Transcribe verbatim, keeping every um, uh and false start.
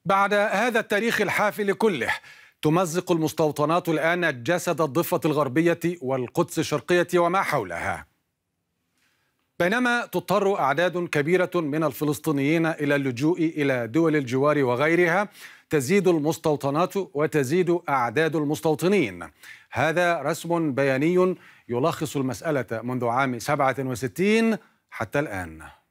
بعد هذا التاريخ الحافل كله، تمزق المستوطنات الآن جسد الضفة الغربية والقدس الشرقية وما حولها، بينما تضطر أعداد كبيرة من الفلسطينيين إلى اللجوء إلى دول الجوار وغيرها. تزيد المستوطنات وتزيد أعداد المستوطنين. هذا رسم بياني يلخص المسألة منذ عام سبعة وستين حتى الآن.